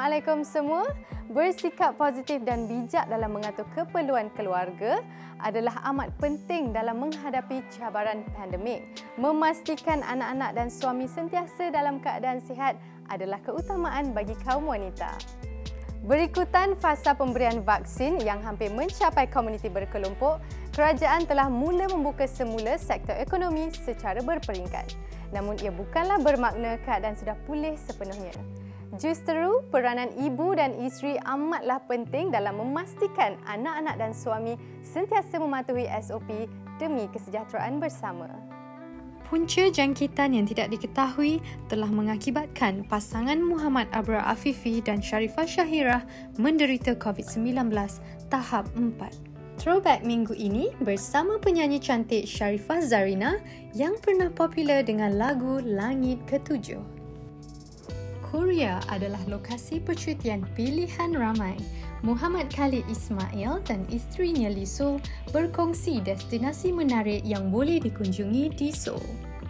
Assalamualaikum semua. Bersikap positif dan bijak dalam mengatur keperluan keluarga adalah amat penting dalam menghadapi cabaran pandemik. Memastikan anak-anak dan suami sentiasa dalam keadaan sihat adalah keutamaan bagi kaum wanita. Berikutan fasa pemberian vaksin yang hampir mencapai komuniti berkelompok, kerajaan telah mula membuka semula sektor ekonomi secara berperingkat. Namun ia bukanlah bermakna keadaan sudah pulih sepenuhnya. Justeru, peranan ibu dan isteri amatlah penting dalam memastikan anak-anak dan suami sentiasa mematuhi SOP demi kesejahteraan bersama. Punca jangkitan yang tidak diketahui telah mengakibatkan pasangan Muhammad Abrar Afifi dan Sharifah Shahirah menderita COVID-19 tahap 4. Throwback minggu ini bersama penyanyi cantik Sharifah Zarina yang pernah popular dengan lagu Langit Ketujuh. Korea adalah lokasi percutian pilihan ramai. Muhammad Khalid Ismail dan isterinya Lee Seoul berkongsi destinasi menarik yang boleh dikunjungi di Seoul.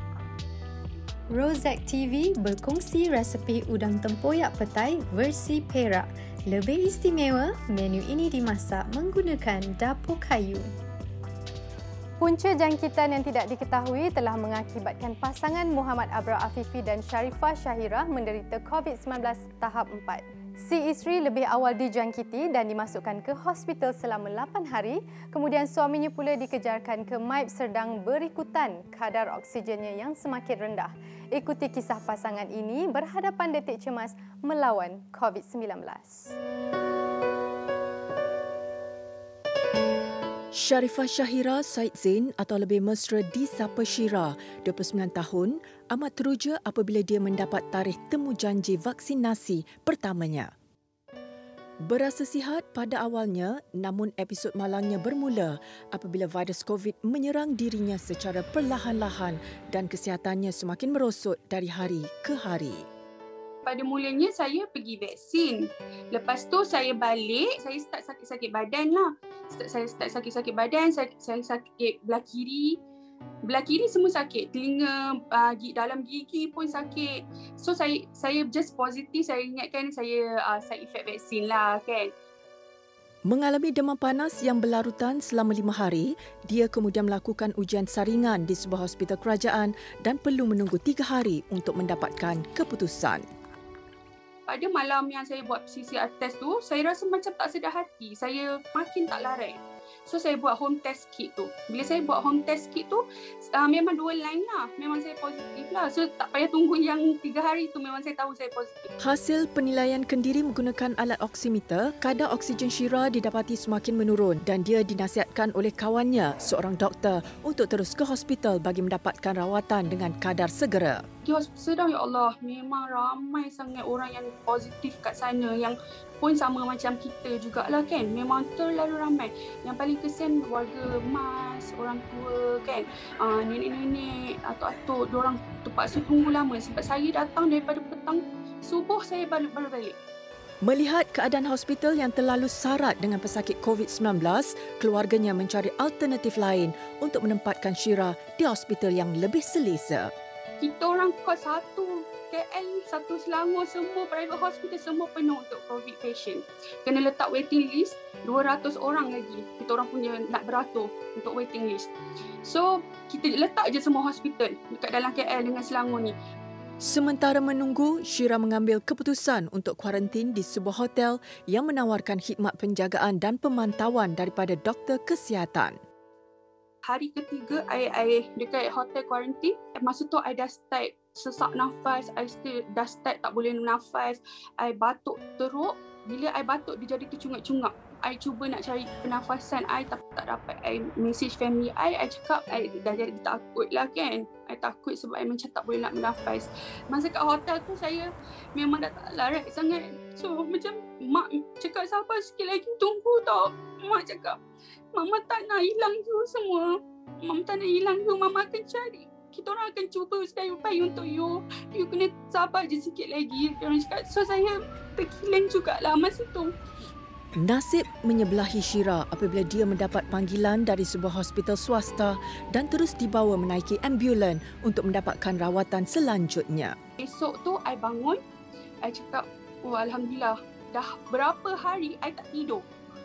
Rozak TV berkongsi resepi udang tempoyak petai versi Perak. Lebih istimewa, menu ini dimasak menggunakan dapur kayu. Punca jangkitan yang tidak diketahui telah mengakibatkan pasangan Muhammad Abrar Afifi dan Sharifah Shahirah menderita COVID-19 tahap 4. Si isteri lebih awal dijangkiti dan dimasukkan ke hospital selama 8 hari, kemudian suaminya pula dikejarkan ke MIB Serdang berikutan kadar oksigennya yang semakin rendah. Ikuti kisah pasangan ini berhadapan detik cemas melawan COVID-19. Sharifah Shahirah Said Zain atau lebih mesra disapa Shira, 29 tahun, amat teruja apabila dia mendapat tarikh temu janji vaksinasi pertamanya. Berasa sihat pada awalnya, namun episod malangnya bermula apabila virus COVID menyerang dirinya secara perlahan-lahan dan kesihatannya semakin merosot dari hari ke hari. Pada mulanya saya pergi vaksin. Lepas tu saya balik, saya start sakit-sakit badan lah. Saya start sakit-sakit badan, saya sakit belah kiri. Belah kiri semua sakit, telinga, dalam gigi pun sakit. So saya just positif, saya ingatkan saya side effect vaksin lah kan. Mengalami demam panas yang berlarutan selama 5 hari, dia kemudian melakukan ujian saringan di sebuah hospital kerajaan dan perlu menunggu 3 hari untuk mendapatkan keputusan. Pada malam yang saya buat PCR test tu, saya rasa macam tak sedar hati. Saya makin tak larat. So, saya buat home test kit tu. Bila saya buat home test kit tu, memang 2 line lah. Memang saya positif lah. So, tak payah tunggu yang 3 hari tu, memang saya tahu saya positif. Hasil penilaian kendiri menggunakan alat oximeter, kadar oksigen Shira didapati semakin menurun dan dia dinasihatkan oleh kawannya, seorang doktor, untuk terus ke hospital bagi mendapatkan rawatan dengan kadar segera. Di hospital Sedang, ya Allah, memang ramai sangat orang yang positif kat sana yang pun sama macam kita jugalah kan. Memang terlalu ramai. Yang paling kesian warga emas, orang tua kan, nenek-nenek, atuk-atuk, diorang terpaksa tunggu lama sebab saya datang daripada petang, subuh saya baru balik. Melihat keadaan hospital yang terlalu sarat dengan pesakit COVID-19, keluarganya mencari alternatif lain untuk menempatkan Shira di hospital yang lebih selesa. Kita orang kos 1 KL, 1 Selangor, semua private hospital semua penuh untuk COVID patient. Kena letak waiting list 200 orang lagi. Kita orang punya nak beratur untuk waiting list. So, kita letak je semua hospital dekat dalam KL dengan Selangor ni. Sementara menunggu, Shira mengambil keputusan untuk kuarantin di sebuah hotel yang menawarkan khidmat penjagaan dan pemantauan daripada doktor kesihatan. Hari ketiga, I dekat hotel kuarantin. Masa tu, I dah start sesak nafas. I dah start tak boleh nafas. I batuk teruk. Bila I batuk, dia jadi tercungap-cungap. I cuba nak cari pernafasan I tapi tak dapat. I message family I cakap I dah jadi takut lah kan. I takut sebab I macam tak boleh nak bernafas. Masa kat hotel tu, saya memang dah tak larat sangat. So, macam mak cakap sabar sikit lagi, tunggu tau. Mak cakap, Mama tak nak hilang you semua. Mama tak nak hilang you. Mama akan cari. Kita orang akan cuba sedaya upaya untuk you. You kena sabar je sikit lagi. Dia orang cakap. So, saya terkilang jugalah masa tu. Nasib menyebelahi Shira apabila dia mendapat panggilan dari sebuah hospital swasta dan terus dibawa menaiki ambulan untuk mendapatkan rawatan selanjutnya. Esok tu, I bangun. I cakap, Alhamdulillah. Dah berapa hari I tak tidur.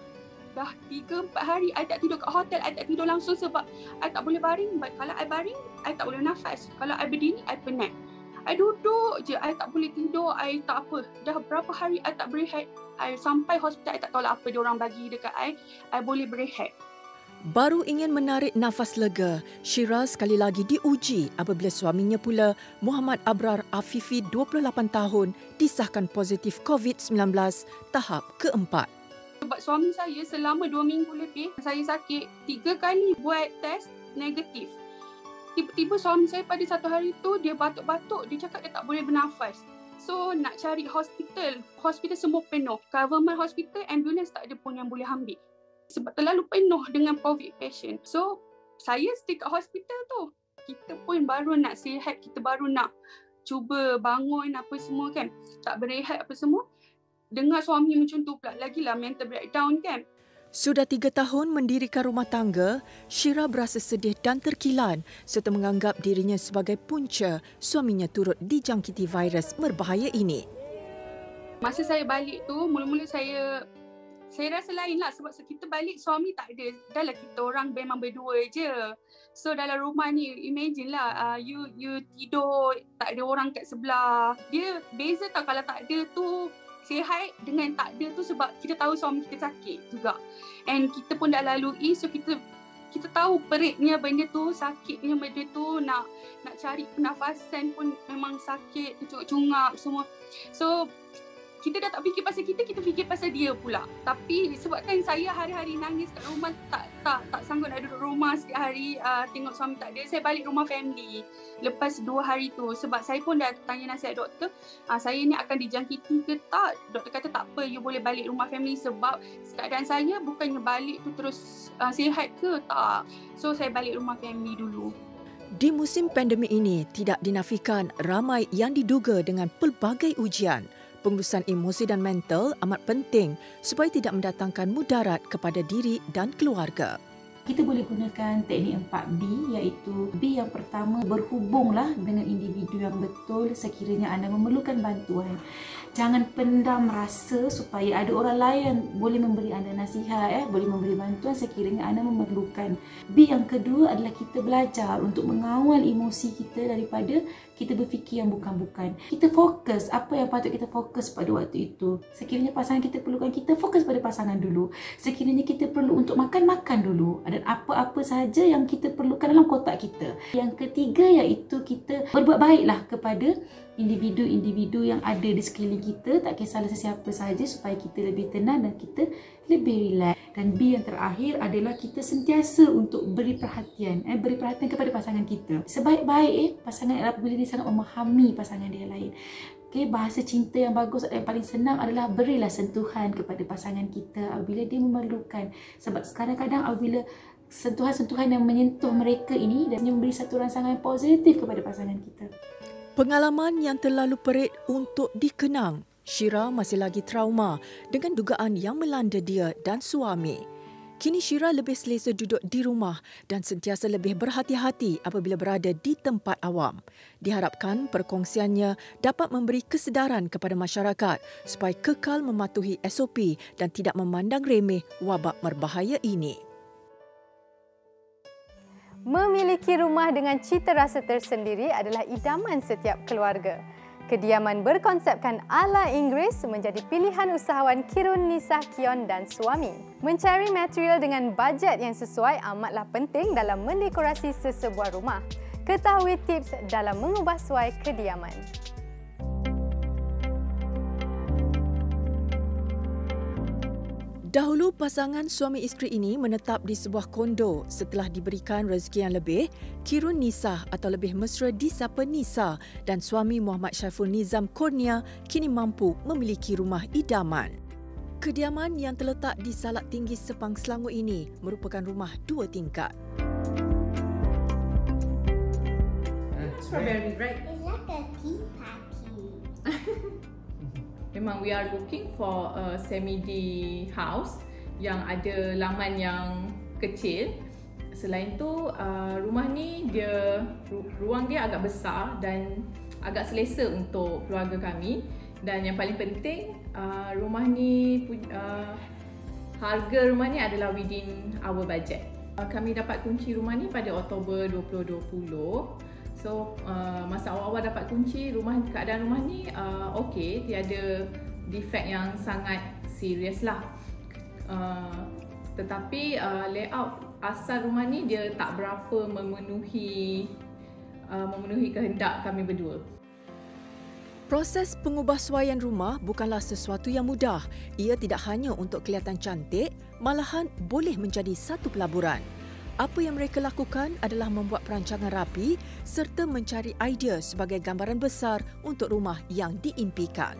Dah 3-4 hari I tak tidur kat hotel. I tak tidur langsung sebab I tak boleh baring. Kalau I baring, I tak boleh nafas. Kalau I berdiri, I penat. I duduk je, I tak boleh tidur, I tak apa. Dah berapa hari I tak berehat. I sampai hospital, I tak tahu lah apa diorang bagi dekat I boleh berehat. Baru ingin menarik nafas lega, Syira sekali lagi diuji apabila suaminya pula, Muhammad Abrar Afifi, 28 tahun, disahkan positif COVID-19 tahap keempat. Sebab suami saya selama 2 minggu lebih, saya sakit 3 kali buat test negatif. Tiba-tiba suami saya pada satu hari tu, dia batuk-batuk, dia cakap dia tak boleh bernafas. So nak cari hospital semua penuh. Government hospital, ambulance tak ada pun yang boleh ambil. Sebab terlalu penuh dengan COVID patient. So saya stay kat hospital tu. Kita pun baru nak sihat, kita baru nak cuba bangun apa semua kan. Tak berehat apa semua. Dengar suami macam tu pula, lagilah mental breakdown kan. Sudah 3 tahun mendirikan rumah tangga, Syira berasa sedih dan terkilan serta menganggap dirinya sebagai punca suaminya turut dijangkiti virus berbahaya ini. Masa saya balik tu, mula-mula saya rasa lain lah sebab kita balik suami tak ada. Dah lah kita orang memang berdua je. So dalam rumah ni, imagine lah you tidur, tak ada orang kat sebelah. Dia beza tau kalau tak ada tu, sihat dengan tak ada tu sebab kita tahu suami kita sakit juga. And kita pun dah lalui, so kita tahu peritnya benda tu, sakitnya benda tu, nak cari pernafasan pun memang sakit, cungap semua. So kita dah tak fikir pasal kita fikir pasal dia pula. Tapi sebabkan saya hari-hari nangis kat rumah, tak sanggup nak duduk rumah setiap hari tengok suami tak ada, saya balik rumah family lepas 2 hari tu. Sebab saya pun dah tanya nasihat doktor, saya ni akan dijangkiti ke tak. Doktor kata tak apa, you boleh balik rumah family sebab keadaan saya bukannya balik tu terus sihat ke, tak. So saya balik rumah family dulu. Di musim pandemik ini, tidak dinafikan ramai yang diduga dengan pelbagai ujian. Pengurusan emosi dan mental amat penting supaya tidak mendatangkan mudarat kepada diri dan keluarga. Kita boleh gunakan teknik 4B, iaitu B yang pertama, berhubunglah dengan individu yang betul sekiranya anda memerlukan bantuan. Jangan pendam rasa supaya ada orang lain boleh memberi anda nasihat, boleh memberi bantuan sekiranya anda memerlukan. B yang kedua adalah kita belajar untuk mengawal emosi kita daripada kita berfikir yang bukan-bukan. Kita fokus apa yang patut kita fokus pada waktu itu. Sekiranya pasangan kita perlukan, kita fokus pada pasangan dulu. Sekiranya kita perlu untuk makan dulu. Dan apa-apa sahaja yang kita perlukan dalam kotak kita. Yang ketiga iaitu kita berbuat baiklah kepada individu-individu yang ada di sekeliling kita, tak kisahlah sesiapa sahaja, supaya kita lebih tenang dan kita lebih relax. Dan B yang terakhir adalah kita sentiasa untuk beri perhatian kepada pasangan kita. Sebaik-baik pasangan apabila dia sangat memahami pasangan dia lain. Okay, bahasa cinta yang bagus yang paling senang adalah berilah sentuhan kepada pasangan kita apabila dia memerlukan. Sebab kadang-kadang apabila sentuhan-sentuhan yang menyentuh mereka ini dan memberi satu rangsangan positif kepada pasangan kita. Pengalaman yang terlalu perit untuk dikenang. Syira masih lagi trauma dengan dugaan yang melanda dia dan suami. Kini Syira lebih selesa duduk di rumah dan sentiasa lebih berhati-hati apabila berada di tempat awam. Diharapkan perkongsiannya dapat memberi kesedaran kepada masyarakat supaya kekal mematuhi SOP dan tidak memandang remeh wabak berbahaya ini. Memiliki rumah dengan cita rasa tersendiri adalah idaman setiap keluarga. Kediaman berkonsepkan ala Inggeris menjadi pilihan usahawan Kirun Nisa Kion dan suami. Mencari material dengan bajet yang sesuai amatlah penting dalam mendekorasi sesebuah rumah. Ketahui tips dalam mengubah suai kediaman. Dahulu pasangan suami isteri ini menetap di sebuah kondo. Setelah diberikan rezeki yang lebih, Kirun Nisa atau lebih mesra disapa Nisa dan suami Muhammad Syaiful Nizam Kurnia kini mampu memiliki rumah idaman. Kediaman yang terletak di Salak Tinggi Sepang Selangor ini merupakan rumah 2 tingkat. Strawberry, right? It's like a tea party. Memang we are looking for a semi-D house yang ada laman yang kecil. Selain tu, rumah ni ruang dia agak besar dan agak selesa untuk keluarga kami. Dan yang paling penting, rumah ni harga rumah ni adalah within our budget. Kami dapat kunci rumah ni pada Oktober 2020. So masa awal-awal dapat kunci keadaan rumah ni okey, tiada defect yang sangat serius lah. Tetapi layout asal rumah ni dia tak berapa memenuhi kehendak kami berdua. Proses pengubahsuaian rumah bukanlah sesuatu yang mudah. Ia tidak hanya untuk kelihatan cantik, malahan boleh menjadi satu pelaburan. Apa yang mereka lakukan adalah membuat perancangan rapi serta mencari idea sebagai gambaran besar untuk rumah yang diimpikan.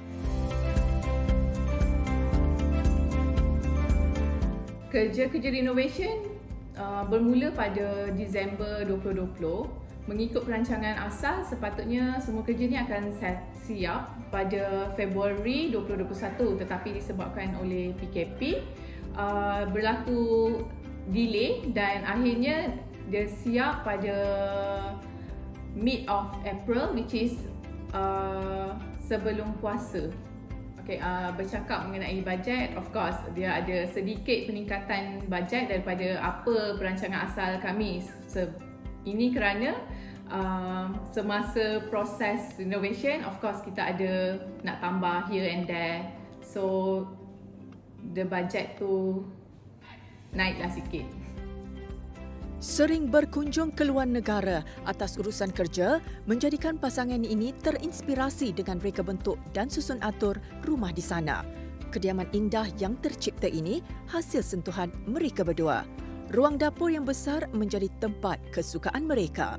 Kerja-kerja renovation bermula pada Disember 2020. Mengikut perancangan asal, sepatutnya semua kerja ni akan siap pada Februari 2021, tetapi disebabkan oleh PKP berlaku delay dan akhirnya dia siap pada mid of April, which is sebelum puasa. Okay, bercakap mengenai bajet, of course dia ada sedikit peningkatan bajet daripada apa perancangan asal kami. Ini kerana semasa proses renovation, of course kita ada nak tambah here and there. So the budget tu naiklah sikit. Sering berkunjung ke luar negara atas urusan kerja menjadikan pasangan ini terinspirasi dengan reka bentuk dan susun atur rumah di sana. Kediaman indah yang tercipta ini hasil sentuhan mereka berdua. Ruang dapur yang besar menjadi tempat kesukaan mereka.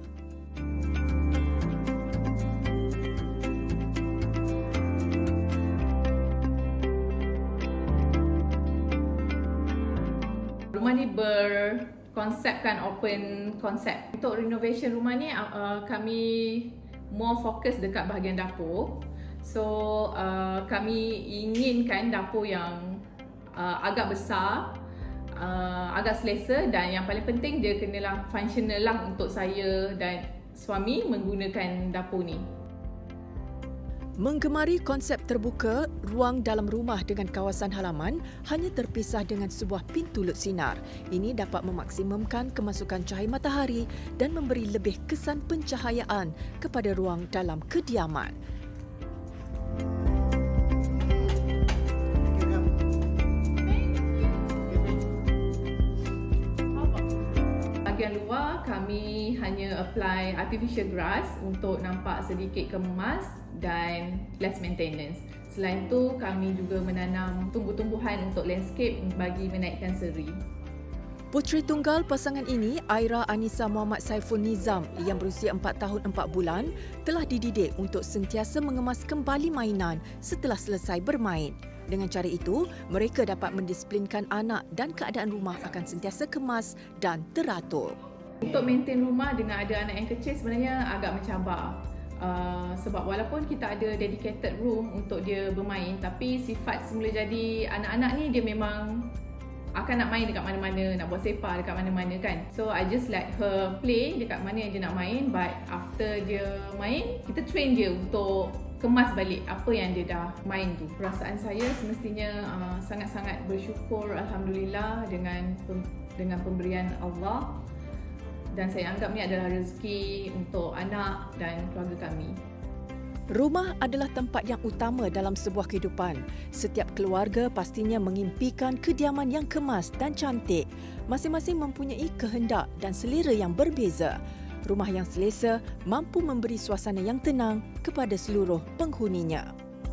Rumah ni berkonsepkan open konsep. Untuk renovation rumah ni kami more fokus dekat bahagian dapur. So kami inginkan dapur yang agak besar, agak selesa, dan yang paling penting dia kenalah functional lah untuk saya dan suami menggunakan dapur ni. Menggemari konsep terbuka, ruang dalam rumah dengan kawasan halaman hanya terpisah dengan sebuah pintu lut sinar. Ini dapat memaksimumkan kemasukan cahaya matahari dan memberi lebih kesan pencahayaan kepada ruang dalam kediaman. Bahagian luar kami hanya apply artificial grass untuk nampak sedikit kemas dan less maintenance. Selain itu, kami juga menanam tumbuh-tumbuhan untuk landscape bagi menaikkan seri. Puteri tunggal pasangan ini, Aira Anissa Muhammad Saiful Nizam yang berusia 4 tahun 4 bulan, telah dididik untuk sentiasa mengemas kembali mainan setelah selesai bermain. Dengan cara itu, mereka dapat mendisiplinkan anak dan keadaan rumah akan sentiasa kemas dan teratur. Untuk maintain rumah dengan ada anak yang kecil sebenarnya agak mencabar. Sebab walaupun kita ada dedicated room untuk dia bermain, tapi sifat semula jadi anak-anak ni dia memang akan nak main dekat mana-mana, nak buat sepak dekat mana-mana kan. So I just let her play dekat mana yang dia nak main, but after dia main, kita train dia untuk kemas balik apa yang dia dah main tu. Perasaan saya semestinya sangat-sangat bersyukur, alhamdulillah, dengan pemberian Allah, dan saya anggap ni adalah rezeki untuk anak dan keluarga kami. Rumah adalah tempat yang utama dalam sebuah kehidupan. Setiap keluarga pastinya mengimpikan kediaman yang kemas dan cantik. Masing-masing mempunyai kehendak dan selera yang berbeza. Rumah yang selesa mampu memberi suasana yang tenang kepada seluruh penghuninya.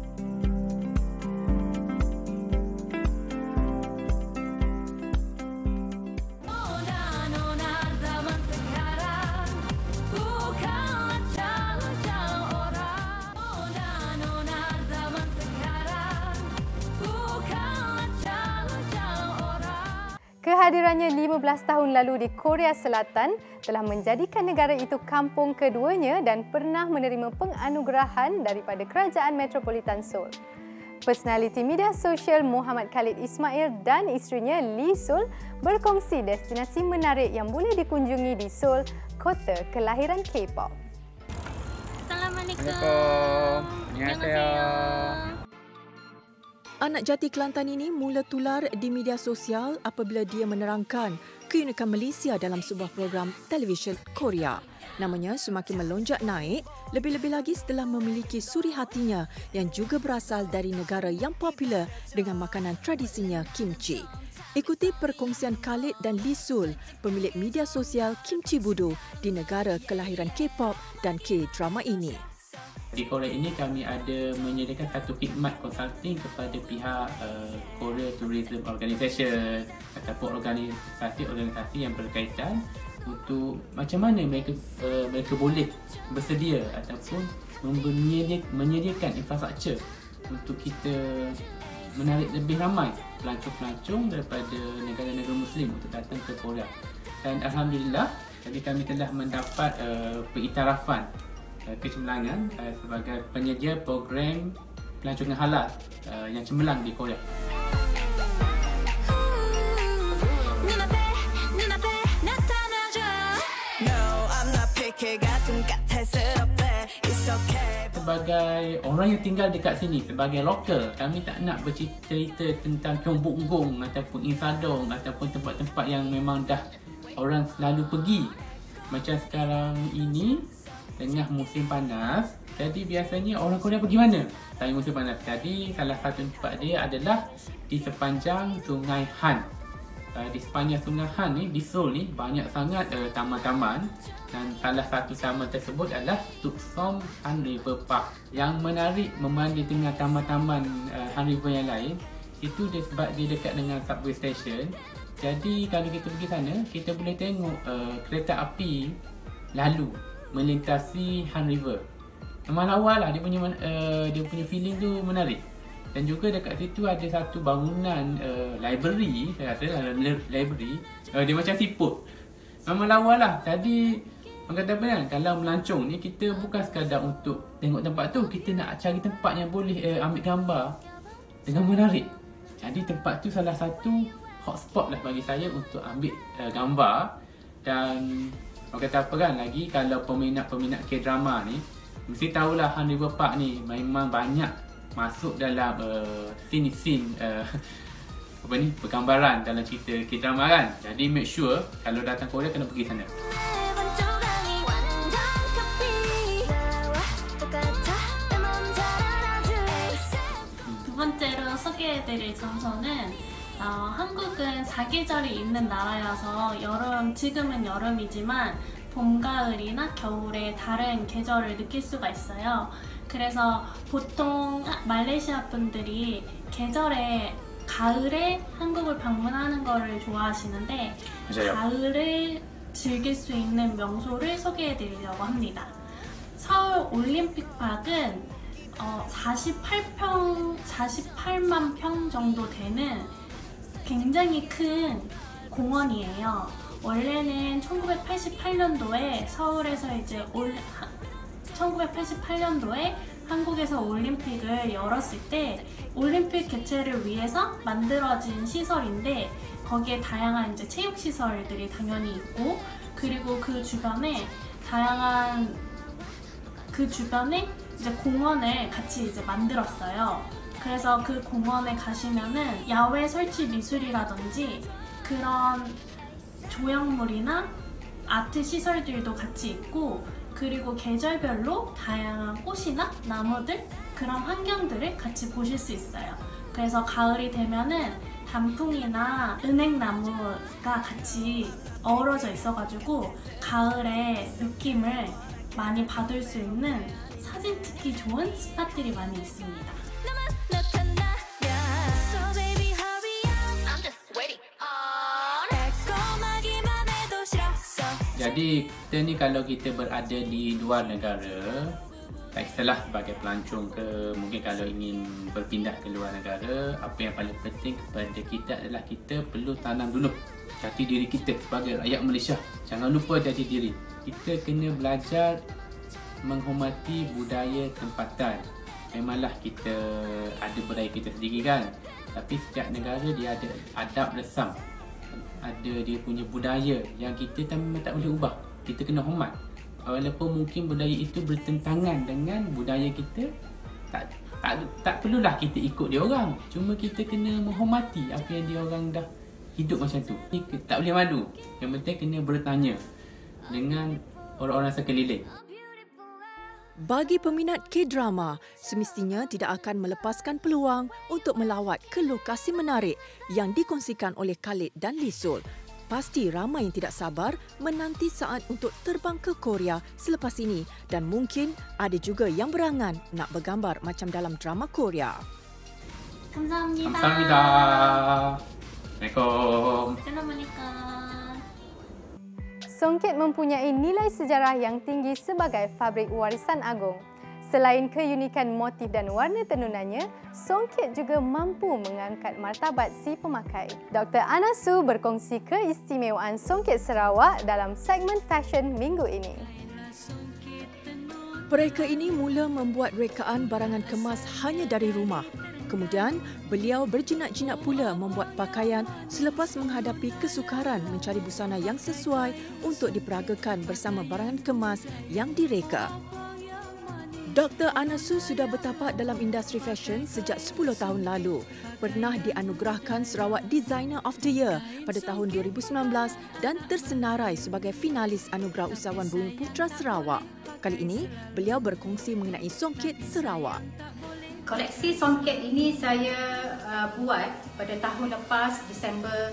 Kehadirannya 15 tahun lalu di Korea Selatan telah menjadikan negara itu kampung keduanya dan pernah menerima penganugerahan daripada Kerajaan Metropolitan Seoul. Personaliti media sosial Muhammad Khalid Ismail dan isterinya Lee Sul berkongsi destinasi menarik yang boleh dikunjungi di Seoul, kota kelahiran K-pop. Assalamualaikum. Assalamualaikum. Annyeonghaseyo. Anak jati Kelantan ini mula tular di media sosial apabila dia menerangkan keunikan Malaysia dalam sebuah program televisyen Korea. Namanya semakin melonjak naik, lebih-lebih lagi setelah memiliki suri hatinya yang juga berasal dari negara yang popular dengan makanan tradisinya kimchi. Ikuti perkongsian Khalid dan Lee Sul, pemilik media sosial Kimchi Budo di negara kelahiran K-pop dan K-drama ini. Di Korea ini kami ada menyediakan satu khidmat consulting kepada pihak Korea Tourism Organization ataupun organisasi-organisasi yang berkaitan untuk macam mana mereka boleh bersedia ataupun menyediakan infrastruktur untuk kita menarik lebih ramai pelancong-pelancong daripada negara-negara Muslim untuk datang ke Korea. Dan Alhamdulillah, jadi kami telah mendapat pengiktirafan kecemerlangan sebagai penyedia program pelancongan halal yang cemerlang di Korea. Sebagai orang yang tinggal dekat sini, sebagai lokal, kami tak nak bercerita tentang Kiong Buk Gong ataupun Insadong ataupun tempat-tempat yang memang dah orang selalu pergi. Macam sekarang ini tengah musim panas, jadi biasanya orang Korea pergi mana? Time musim panas. Jadi salah satu tempat dia adalah di sepanjang Sungai Han. Di sepanjang Sungai Han ni, di Seoul ni banyak sangat taman-taman, dan salah satu taman tersebut adalah Tuksom Han River Park. Yang menarik membanding dengan taman-taman Han River yang lain, itu dia sebab dia dekat dengan subway station. Jadi kalau kita pergi sana, kita boleh tengok kereta api lalu melintasi Han River. Memang lawa lah, dia punya feeling tu menarik. Dan juga dekat situ ada satu bangunan library, saya rasa lah library. Dia macam siput. Memang lawa lah. Jadi orang kata apa kan, kalau melancong ni kita bukan sekadar untuk tengok tempat tu, kita nak cari tempat yang boleh ambil gambar dengan menarik. Jadi tempat tu salah satu hotspot lah bagi saya untuk ambil gambar. Dan orang kata apa kan, lagi kalau peminat-peminat K-drama ni mesti tahulah Han River Park ni memang banyak masuk dalam scene pergambaran dalam cerita K-drama kan. Jadi make sure kalau datang Korea kena pergi sana. 두 번째로 소개해드릴 장소는 한국은 사계절이 있는 나라여서 지금은 여름이지만 봄, 가을이나 겨울에 다른 계절을 느낄 수가 있어요. 그래서 보통 말레이시아 분들이 가을에 한국을 방문하는 거를 좋아하시는데, 맞아요. 가을을 즐길 수 있는 명소를 소개해드리려고 합니다. 서울 올림픽팍은 48만 평 정도 되는 굉장히 큰 공원이에요. 원래는 1988년도에 서울에서 이제 1988년도에 한국에서 올림픽을 열었을 때 올림픽 개최를 위해서 만들어진 시설인데, 거기에 다양한 이제 체육 시설들이 당연히 있고, 그리고 그 주변에 이제 공원을 같이 이제 만들었어요. 그래서 그 공원에 가시면은 야외 설치 미술이라든지 그런 조형물이나 아트 시설들도 같이 있고, 그리고 계절별로 다양한 꽃이나 나무들, 그런 환경들을 같이 보실 수 있어요. 그래서 가을이 되면은 단풍이나 은행나무가 같이 어우러져 있어가지고 가을의 느낌을 많이 받을 수 있는 사진 찍기 좋은 스팟들이 많이 있습니다. Jadi kita ni kalau kita berada di luar negara, tak kisahlah sebagai pelancong ke, mungkin kalau ingin berpindah ke luar negara, apa yang paling penting kepada kita adalah kita perlu tanam dulu jati diri kita sebagai rakyat Malaysia. Jangan lupa jati diri. Kita kena belajar menghormati budaya tempatan. Memanglah kita ada budaya kita sendiri kan, tapi setiap negara dia ada adab lesam, ada dia punya budaya yang kita memang tak boleh ubah. Kita kena hormat. walaupun mungkin budaya itu bertentangan dengan budaya kita, tak perlulah kita ikut dia orang. Cuma kita kena menghormati apa yang dia orang dah hidup macam tu. Tak boleh malu. Yang penting kena bertanya dengan orang-orang sekeliling. Bagi peminat K-drama, semestinya tidak akan melepaskan peluang untuk melawat ke lokasi menarik yang dikongsikan oleh Khalid dan Lisul. Pasti ramai yang tidak sabar menanti saat untuk terbang ke Korea selepas ini dan mungkin ada juga yang berangan nak bergambar macam dalam drama Korea. 감사합니다. 감사합니다. Assalamualaikum. Assalamualaikum. Songket mempunyai nilai sejarah yang tinggi sebagai fabrik warisan agung. Selain keunikan motif dan warna tenunannya, songket juga mampu mengangkat martabat si pemakai. Dr. Ana Su berkongsi keistimewaan songket Sarawak dalam segmen fashion minggu ini. Mereka ini mula membuat rekaan barangan kemas hanya dari rumah. Kemudian, beliau berjinak-jinak pula membuat pakaian selepas menghadapi kesukaran mencari busana yang sesuai untuk diperagakan bersama barangan kemas yang direka. Dr. Ana Su sudah bertapak dalam industri fashion sejak 10 tahun lalu. Pernah dianugerahkan Sarawak Designer of the Year pada tahun 2019 dan tersenarai sebagai finalis Anugerah Usahawan Bumi Putra Sarawak. Kali ini, beliau berkongsi mengenai songket Sarawak. Koleksi songket ini saya buat pada tahun lepas, Disember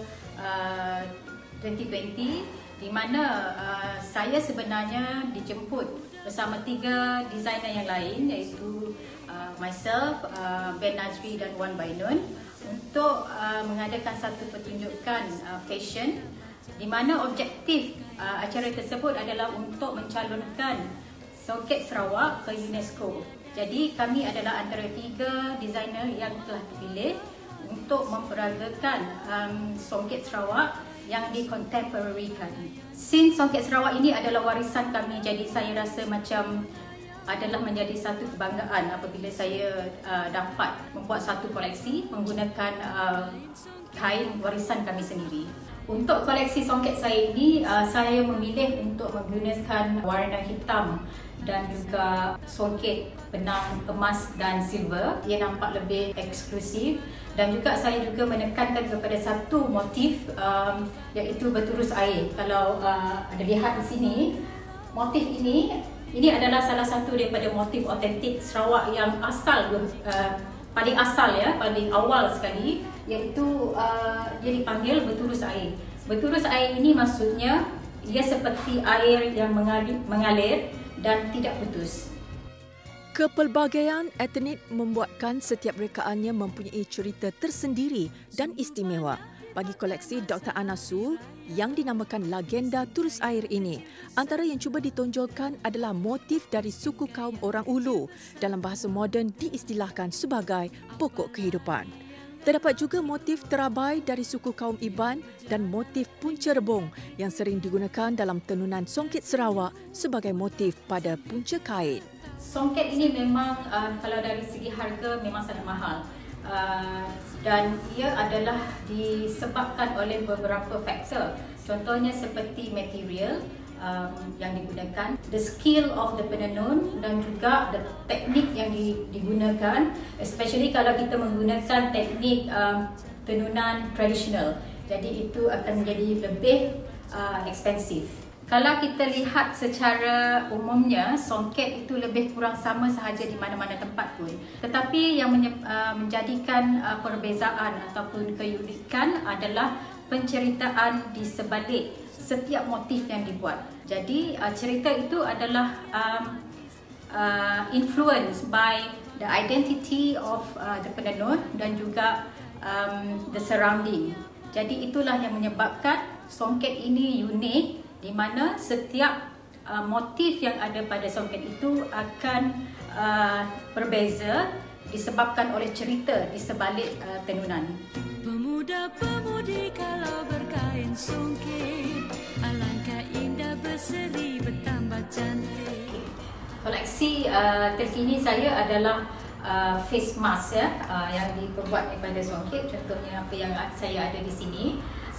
2020, di mana saya sebenarnya dijemput bersama 3 designer yang lain, iaitu myself, Ben Najri dan Wan Bainun, untuk mengadakan satu pertunjukan fashion di mana objektif acara tersebut adalah untuk mencalonkan songket Sarawak ke UNESCO. Jadi kami adalah antara 3 designer yang telah dipilih untuk memperagakan songket Sarawak yang dikontemporarikan. Since songket Sarawak ini adalah warisan kami, jadi saya rasa macam adalah menjadi satu kebanggaan apabila saya dapat membuat satu koleksi menggunakan kain warisan kami sendiri. Untuk koleksi songket saya ini, saya memilih untuk menggunakan warna hitam dan juga songket benang emas dan silver. Ia nampak lebih eksklusif dan juga saya juga menekankan kepada satu motif iaitu berturus air. Kalau ada lihat di sini, motif ini adalah salah satu daripada motif otentik Sarawak yang asal, paling asal ya, paling awal sekali, iaitu dia dipanggil berturus air. Berturus air ini maksudnya ia seperti air yang mengalir dan tidak putus. Kepelbagaian etnik membuatkan setiap rekaannya mempunyai cerita tersendiri dan istimewa. Bagi koleksi Dr. Ana Su yang dinamakan Legenda Turus Air ini, antara yang cuba ditonjolkan adalah motif dari suku kaum orang Ulu, dalam bahasa moden diistilahkan sebagai pokok kehidupan. Terdapat juga motif terabai dari suku kaum Iban dan motif punca rebung yang sering digunakan dalam tenunan songket Sarawak sebagai motif pada punca kain. Songket ini memang kalau dari segi harga memang sangat mahal. Dan ia adalah disebabkan oleh beberapa faktor. Contohnya seperti material yang digunakan, the skill of the penenun dan juga the teknik yang digunakan, especially kalau kita menggunakan teknik tenunan tradisional. Jadi itu akan menjadi lebih expensive. Kalau kita lihat secara umumnya, songket itu lebih kurang sama sahaja di mana-mana tempat pun. Tetapi yang menjadikan perbezaan ataupun keunikan adalah penceritaan di sebalik setiap motif yang dibuat. Jadi cerita itu adalah influenced by the identity of the penenun dan juga the surrounding. Jadi itulah yang menyebabkan songket ini unik, di mana setiap motif yang ada pada songket itu akan berbeza disebabkan oleh cerita di sebalik tenunan. Pemuda-pemudi kalau berkain songket, alangkah indah berseri bertambah cantik. Koleksi terkini saya adalah face mask ya, yang diperbuat daripada songket. Contohnya apa yang saya ada di sini.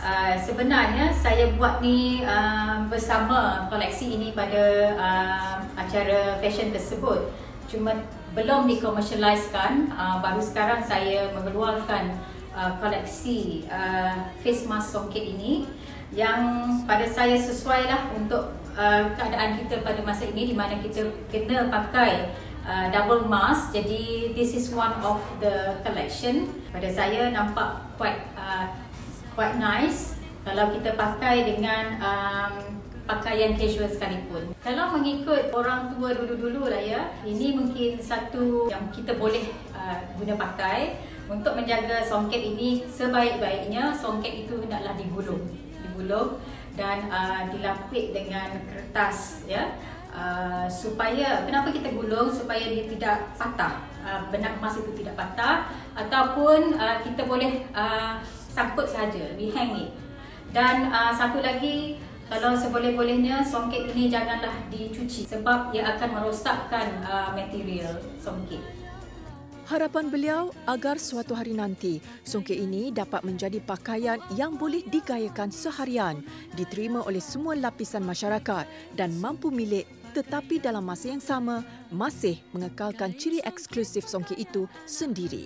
Sebenarnya saya buat ni bersama koleksi ini pada acara fashion tersebut. Cuma belum dikomersialiskan. Baru sekarang saya mengeluarkan koleksi face mask Songket ini yang pada saya sesuai lah untuk keadaan kita pada masa ini, di mana kita kena pakai double mask. Jadi this is one of the collection. Pada saya nampak quite nice kalau kita pakai dengan pakaian casual sekalipun. Kalau mengikut orang tua dulu-dulu lah ya, ini mungkin satu yang kita boleh guna pakai untuk menjaga songket ini. Sebaik-baiknya songket itu hendaklah digulung dan dilapik dengan kertas ya. Supaya, kenapa kita gulung? Supaya dia tidak patah, benang emas itu tidak patah, ataupun kita boleh sangkut saja, we hang it. Dan satu lagi, kalau seboleh-bolehnya songket ini janganlah dicuci sebab ia akan merosakkan material songket. Harapan beliau agar suatu hari nanti songket ini dapat menjadi pakaian yang boleh digayakan seharian, diterima oleh semua lapisan masyarakat dan mampu milik, tetapi dalam masa yang sama masih mengekalkan ciri eksklusif songket itu sendiri.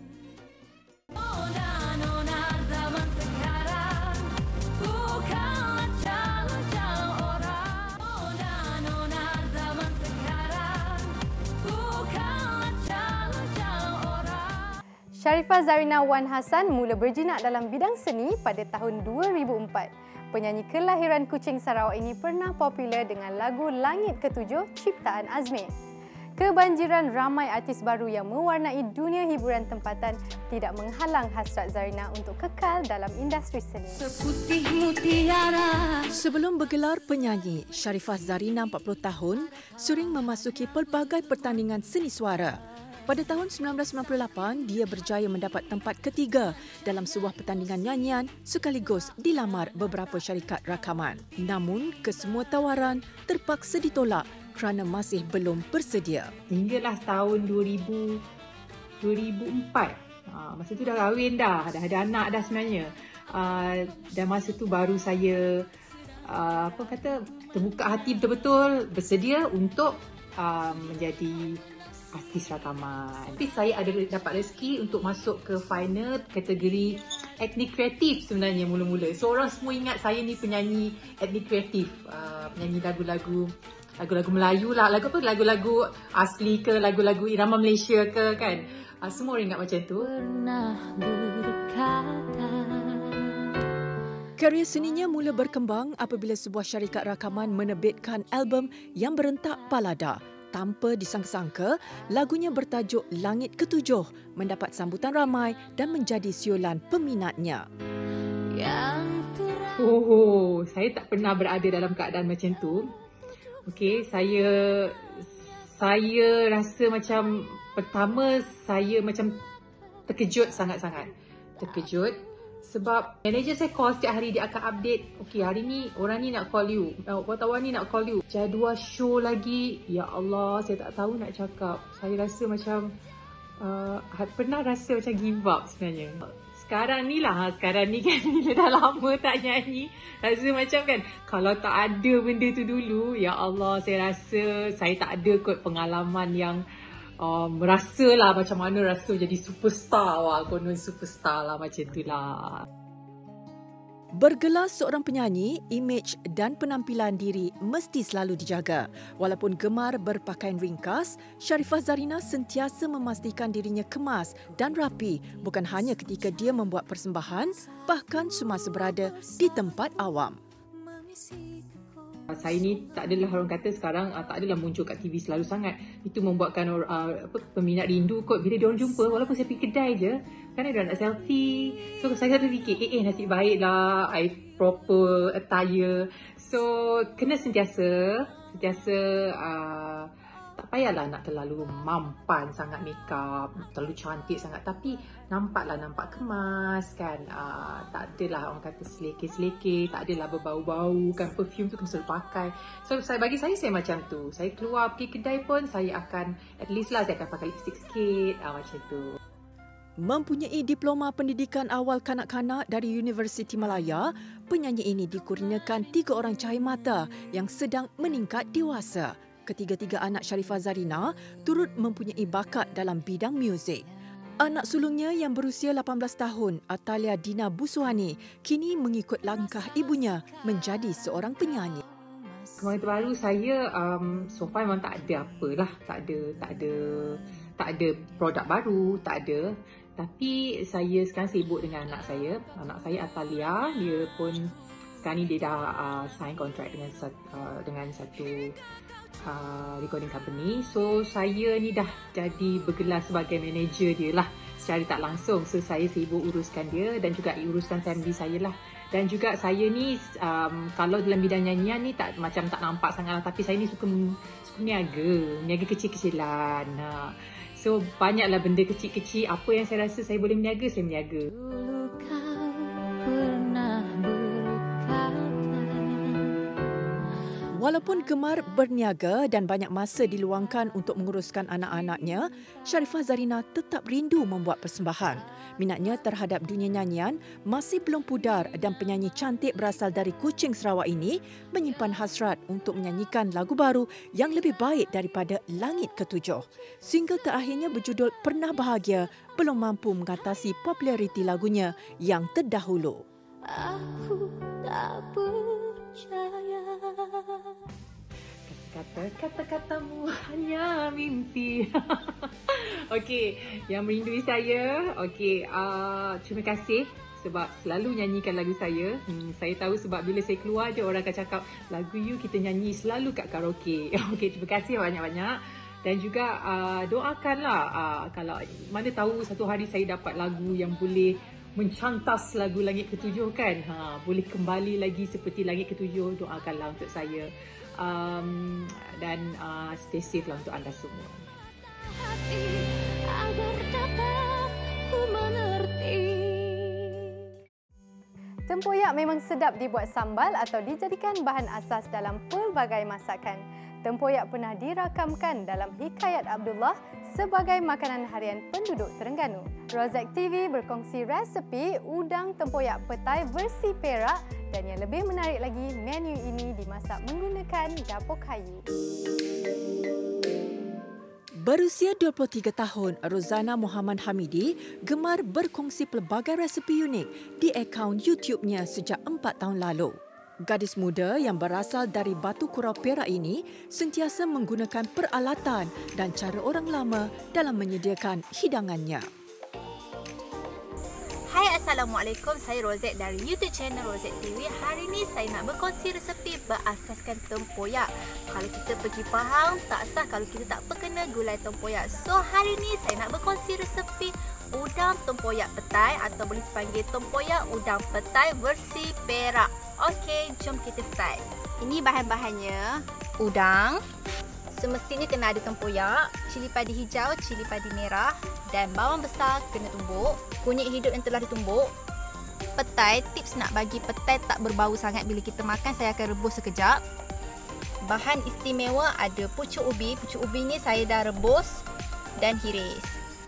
Sharifah Zarina Wan Hassan mula berjinak dalam bidang seni pada tahun 2004. Penyanyi kelahiran Kuching, Sarawak ini pernah popular dengan lagu Langit Ketujuh ciptaan Azmi. Kebanjiran ramai artis baru yang mewarnai dunia hiburan tempatan tidak menghalang hasrat Zarina untuk kekal dalam industri seni. Seputih mutiara. Sebelum bergelar penyanyi, Sharifah Zarina 40 tahun sering memasuki pelbagai pertandingan seni suara. Pada tahun 1998, dia berjaya mendapat tempat ketiga dalam sebuah pertandingan nyanyian sekaligus dilamar beberapa syarikat rakaman. Namun, kesemua tawaran terpaksa ditolak kerana masih belum bersedia. Hinggalah tahun 2004. Masa tu dah kahwin dah ada anak dah sebenarnya. Dan masa tu baru saya terbuka hati betul-betul, bersedia untuk menjadi artis rakaman. Tapi saya ada dapat rezeki untuk masuk ke final kategori etnik kreatif sebenarnya mula-mula. So orang semua ingat saya ni penyanyi etnik kreatif, penyanyi lagu-lagu Melayu lah, lagu-lagu asli ke, lagu-lagu irama Malaysia ke kan. Semua orang ingat macam tu. Karier seninya mula berkembang apabila sebuah syarikat rakaman menerbitkan album yang berentak balada. Tanpa disangka-sangka, lagunya bertajuk Langit Ketujuh mendapat sambutan ramai dan menjadi siulan peminatnya. Saya tak pernah berada dalam keadaan macam tu. Okey, saya rasa macam pertama saya macam terkejut sangat-sangat. Terkejut sebab manager saya call setiap hari, dia akan update. Okey, hari ni orang ni nak call you, wartawan ni nak call you, jadual show lagi. Ya Allah, saya tak tahu nak cakap. Saya rasa macam pernah rasa macam give up sebenarnya. Sekarang ni kan bila dah lama tak nyanyi, rasa macam kan kalau tak ada benda tu dulu, ya Allah, saya rasa saya tak ada kot pengalaman yang merasalah macam mana rasa jadi superstar. Konon superstar lah macam tu lah. Bergelar seorang penyanyi, imej dan penampilan diri mesti selalu dijaga. Walaupun gemar berpakaian ringkas, Sharifah Zarina sentiasa memastikan dirinya kemas dan rapi bukan hanya ketika dia membuat persembahan, bahkan semasa berada di tempat awam. Saya ni tak adalah orang kata sekarang tak adalah muncul kat TV selalu sangat. Itu membuatkan peminat rindu kot bila diorang jumpa, walaupun saya pergi kedai je kan dia nak selfie. So saya selalu fikir nasib baiklah I proper attire. So kena sentiasa tak payahlah nak terlalu mampan sangat makeup, terlalu cantik sangat, tapi nampak kemas kan. Tak adalah orang kata selekeh-selekeh, tak adalah berbau-bau kan, perfume tu kena selalu pakai. So bagi saya macam tu. Saya keluar pergi kedai pun saya akan at least lah saya akan pakai lipstick sikit macam tu. Mempunyai diploma pendidikan awal kanak-kanak dari Universiti Malaya, penyanyi ini dikurniakan 3 orang cahaya mata yang sedang meningkat dewasa. Ketiga-tiga anak Sharifah Zarina turut mempunyai bakat dalam bidang muzik. Anak sulungnya yang berusia 18 tahun, Atalia Dina Busuhani, kini mengikut langkah ibunya menjadi seorang penyanyi. Kemarin terbaru saya so far memang tak ada apalah, tak ada produk baru, tak ada. Tapi saya sekarang sibuk dengan anak saya. Anak saya Atalia, dia pun sekarang ni dia dah sign kontrak dengan satu recording company. So saya ni dah jadi bergelar sebagai manager dia lah secara tak langsung. So saya sibuk uruskan dia dan juga uruskan family saya lah. Dan juga saya ni kalau dalam bidang nyanyian ni tak nampak sangat lah. Tapi saya ni suka niaga kecil-kecilan. So banyaklah benda kecil-kecil. Apa yang saya rasa saya boleh berniaga, saya berniaga. Walaupun gemar berniaga dan banyak masa diluangkan untuk menguruskan anak-anaknya, Sharifah Zarina tetap rindu membuat persembahan. Minatnya terhadap dunia nyanyian masih belum pudar dan penyanyi cantik berasal dari Kuching, Sarawak ini menyimpan hasrat untuk menyanyikan lagu baru yang lebih baik daripada Langit Ketujuh. Single terakhirnya berjudul Pernah Bahagia belum mampu mengatasi populariti lagunya yang terdahulu. Aku tak percaya. Kata-katamu hanya mimpi. Okey, yang merindui saya. Okey, terima kasih sebab selalu nyanyikan lagu saya. Saya tahu sebab bila saya keluar je orang akan cakap lagu you kita nyanyi selalu kat karaoke. Okey, terima kasih banyak-banyak. Dan juga doakanlah kalau mana tahu satu hari saya dapat lagu yang boleh mencantas lagu Langit Ketujuh kan. Boleh kembali lagi seperti Langit Ketujuh. Doakanlah untuk saya. Dan stay safe lah untuk anda semua. Agar dapat ku mengerti. Tempoyak memang sedap dibuat sambal atau dijadikan bahan asas dalam pelbagai masakan. Tempoyak pernah dirakamkan dalam Hikayat Abdullah sebagai makanan harian penduduk Terengganu. Rozak TV berkongsi resepi udang tempoyak petai versi Perak dan yang lebih menarik lagi, menu ini dimasak menggunakan dapur kayu. Berusia 23 tahun, Rozana Muhammad Hamidi gemar berkongsi pelbagai resepi unik di akaun YouTube-nya sejak 4 tahun lalu. Gadis muda yang berasal dari Batu Kurau Perak ini sentiasa menggunakan peralatan dan cara orang lama dalam menyediakan hidangannya. Hai, Assalamualaikum. Saya Rozek dari YouTube channel Rozek TV. Hari ini saya nak berkongsi resepi berasaskan tempoyak. Kalau kita pergi Pahang, tak sah kalau kita tak perkena gulai tempoyak. So, hari ini saya nak berkongsi resepi udang tempoyak petai atau boleh dipanggil tempoyak udang petai versi Perak. Okey, jom kita start. Ini bahan-bahannya. Udang. Semestinya kena ada tempoyak, cili padi hijau, cili padi merah dan bawang besar kena tumbuk. Kunyit hidup yang telah ditumbuk. Petai, tips nak bagi petai tak berbau sangat bila kita makan, saya akan rebus sekejap. Bahan istimewa ada pucuk ubi. Pucuk ubi ni saya dah rebus dan hiris.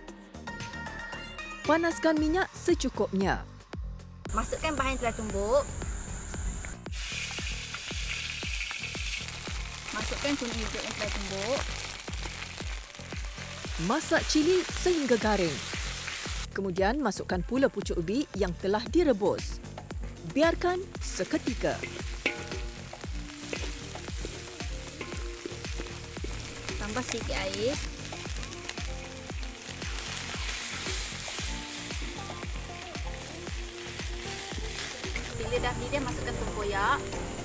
Panaskan minyak secukupnya. Masukkan bahan yang telah tumbuk. Masukkan kunyit hijau yang telah tumbuk. Masak cili sehingga garing. Kemudian masukkan pula pucuk ubi yang telah direbus. Biarkan seketika. Tambah sedikit air. Bila dah mendidih, masukkan tempoyak.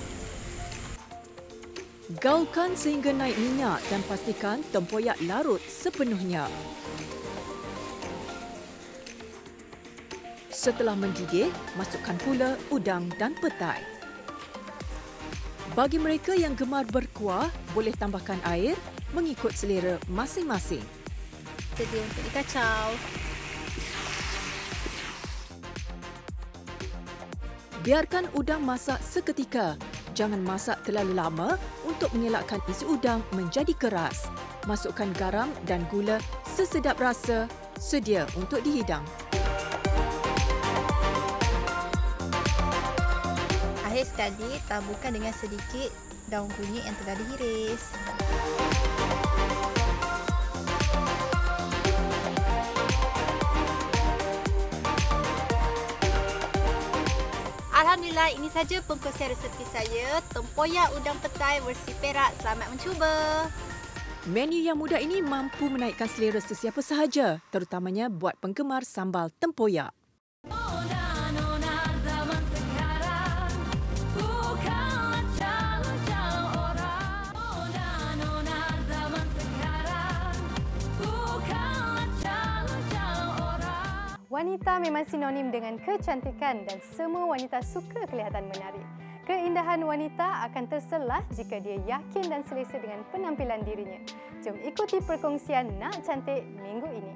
Gaulkan sehingga naik minyak dan pastikan tempoyak larut sepenuhnya. Setelah mendidih, masukkan pula udang dan petai. Bagi mereka yang gemar berkuah, boleh tambahkan air mengikut selera masing-masing. Sedia untuk dikacau. Biarkan udang masak seketika. Jangan masak terlalu lama untuk mengelakkan isi udang menjadi keras. Masukkan garam dan gula sesedap rasa sedia untuk dihidang. Akhir sekali, taburkan dengan sedikit daun kunyit yang telah diiris. Alhamdulillah, ini saja pengkongsian resepi saya, tempoyak udang petai versi Perak. Selamat mencuba. Menu yang mudah ini mampu menaikkan selera sesiapa sahaja, terutamanya buat penggemar sambal tempoyak. Wanita memang sinonim dengan kecantikan dan semua wanita suka kelihatan menarik. Keindahan wanita akan terselah jika dia yakin dan selesa dengan penampilan dirinya. Jom ikuti perkongsian Nak Cantik minggu ini.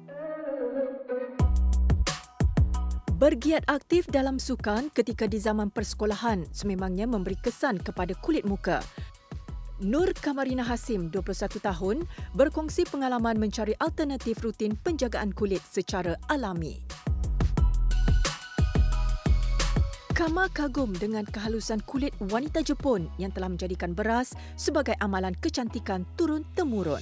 Bergiat aktif dalam sukan ketika di zaman persekolahan sememangnya memberi kesan kepada kulit muka. Nur Kamarina Hasim, 21 tahun, berkongsi pengalaman mencari alternatif rutin penjagaan kulit secara alami. Kama kagum dengan kehalusan kulit wanita Jepun yang telah menjadikan beras sebagai amalan kecantikan turun-temurun.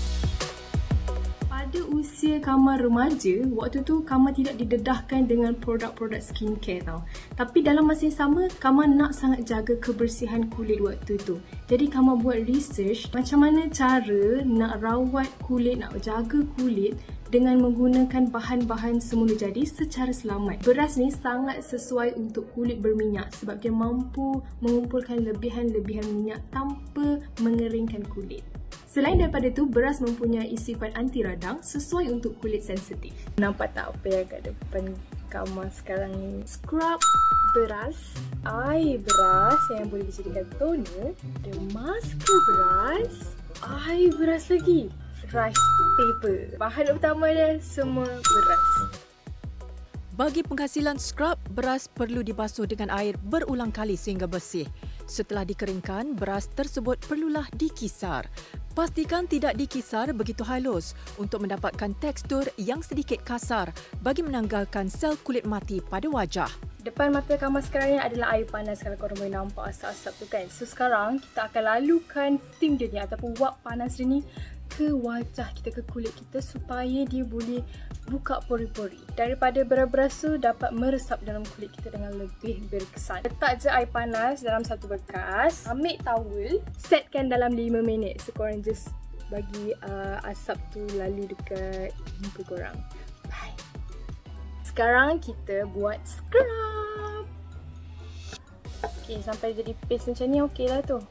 Pada usia Kama remaja, waktu tu Kama tidak didedahkan dengan produk-produk skincare tau. Tapi dalam masa yang sama, Kama nak sangat jaga kebersihan kulit waktu tu. Jadi Kama buat research macam mana cara nak rawat kulit, nak jaga kulit dengan menggunakan bahan-bahan semula jadi secara selamat. Beras ni sangat sesuai untuk kulit berminyak sebab dia mampu mengumpulkan lebihan-lebihan minyak tanpa mengeringkan kulit. Selain daripada itu, beras mempunyai sifat anti radang sesuai untuk kulit sensitif. Nampak tak apa yang kat depan Kama sekarang ni? Scrub beras, air beras yang boleh dijadikan toner, ada masker beras, air beras lagi, rice paper. Bahan utama dia semua beras. Bagi penghasilan scrub, beras perlu dibasuh dengan air berulang kali sehingga bersih. Setelah dikeringkan, beras tersebut perlulah dikisar. Pastikan tidak dikisar begitu halus untuk mendapatkan tekstur yang sedikit kasar bagi menanggalkan sel kulit mati pada wajah. Depan mata Kama sekarang ni adalah air panas kalau korang boleh nampak asap-asap tu kan. So sekarang kita akan lalukan steam dia ni ataupun wap panas dia ni ke wajah kita, ke kulit kita supaya dia boleh buka pori-pori. Daripada beras-beras tu dapat meresap dalam kulit kita dengan lebih berkesan. Letak je air panas dalam satu bekas, ambil towel, setkan dalam 5 minit. So korang just bagi asap tu lalu dekat muka korang. Bye. Sekarang kita buat scrub. Okay, sampai jadi paste macam ni okey lah tu.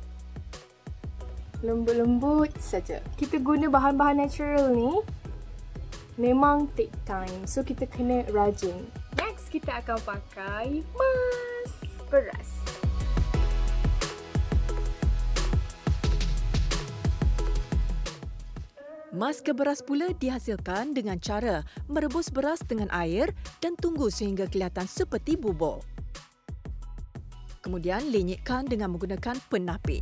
Lembut-lembut saja. Kita guna bahan-bahan natural ni memang take time. So kita kena rajin. Next kita akan pakai mask beras. Masker beras pula dihasilkan dengan cara merebus beras dengan air dan tunggu sehingga kelihatan seperti bubur. Kemudian lenyekkan dengan menggunakan penapis.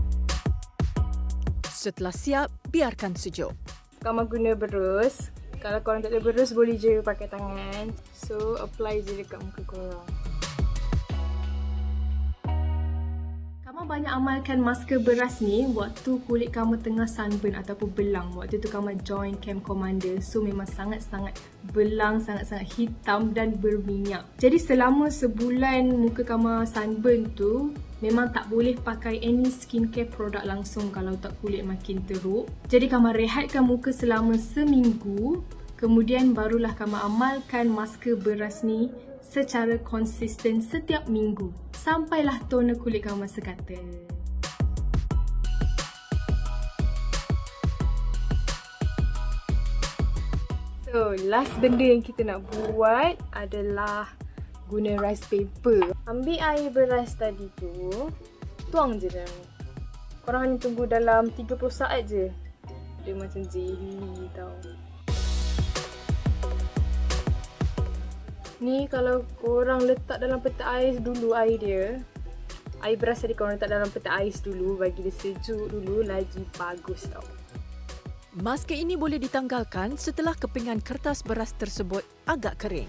Setelah siap, biarkan sejuk. Kama guna berus. Kalau korang tak ada berus, boleh je pakai tangan. So, apply je dekat muka korang. Kama banyak amalkan masker beras ni waktu kulit Kama tengah sunburn ataupun belang. Waktu tu Kama join Camp Commander. So, memang sangat-sangat belang, sangat-sangat hitam dan berminyak. Jadi, selama sebulan muka Kama sunburn tu, memang tak boleh pakai any skincare produk langsung kalau tak kulit makin teruk. Jadi Kama rehatkan muka selama seminggu. Kemudian barulah Kama amalkan masker beras ni secara konsisten setiap minggu. Sampailah toner kulit Kama sekata. So, last benda yang kita nak buat adalah guna rice paper. Ambil air beras tadi tu, tuang je dalam ni. Korang hanya tunggu dalam 30 saat je. Dia macam jelly tau. Ni kalau korang letak dalam peti ais dulu air dia, air beras tadi korang letak dalam peti ais dulu, bagi dia sejuk dulu, lagi bagus tau. Masker ini boleh ditanggalkan setelah kepingan kertas beras tersebut agak kering.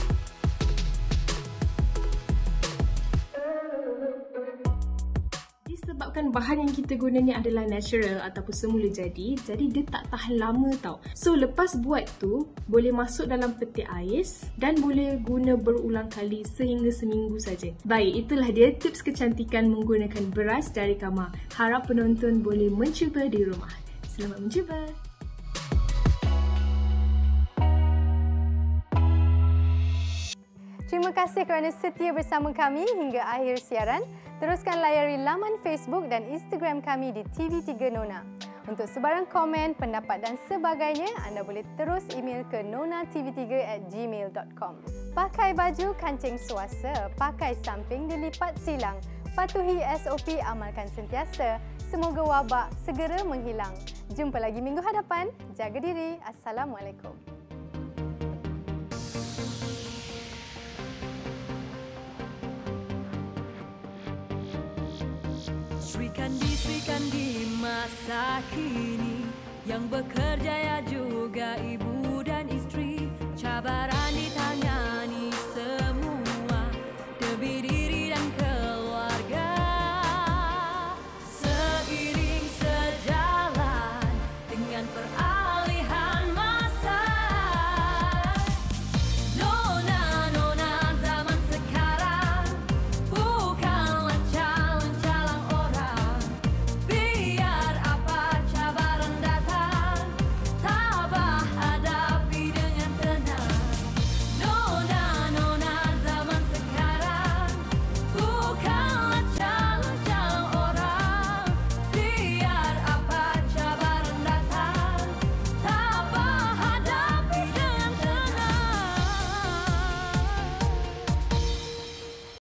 Disebabkan bahan yang kita guna ni adalah natural ataupun semula jadi dia tak tahan lama tau. So lepas buat tu, boleh masuk dalam peti ais dan boleh guna berulang kali sehingga seminggu saja. Baik, itulah dia tips kecantikan menggunakan beras dari Kama. Harap penonton boleh mencuba di rumah. Selamat mencuba! Terima kasih kerana setia bersama kami hingga akhir siaran. Teruskan layari laman Facebook dan Instagram kami di TV3 Nona. Untuk sebarang komen, pendapat dan sebagainya, anda boleh terus email ke nonatv3@gmail.com. Pakai baju kancing suasa, pakai samping dilipat silang. Patuhi SOP, amalkan sentiasa. Semoga wabak segera menghilang. Jumpa lagi minggu hadapan. Jaga diri. Assalamualaikum. Sri Kandi masa kini, yang bekerja ya juga ibu dan istri, cabaran di tangan.